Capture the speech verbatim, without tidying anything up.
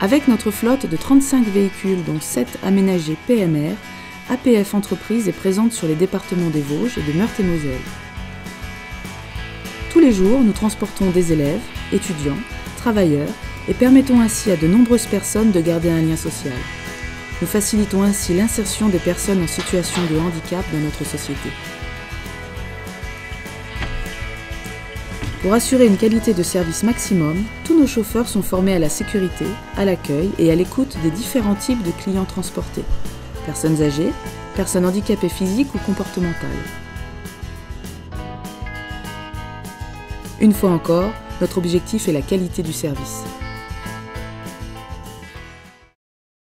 Avec notre flotte de trente-cinq véhicules, dont sept aménagés P M R, A P F Entreprises est présente sur les départements des Vosges et de Meurthe-et-Moselle. Tous les jours, nous transportons des élèves, étudiants, travailleurs et permettons ainsi à de nombreuses personnes de garder un lien social. Nous facilitons ainsi l'insertion des personnes en situation de handicap dans notre société. Pour assurer une qualité de service maximum, tous nos chauffeurs sont formés à la sécurité, à l'accueil et à l'écoute des différents types de clients transportés. Personnes âgées, personnes handicapées physiques ou comportementales. Une fois encore, notre objectif est la qualité du service.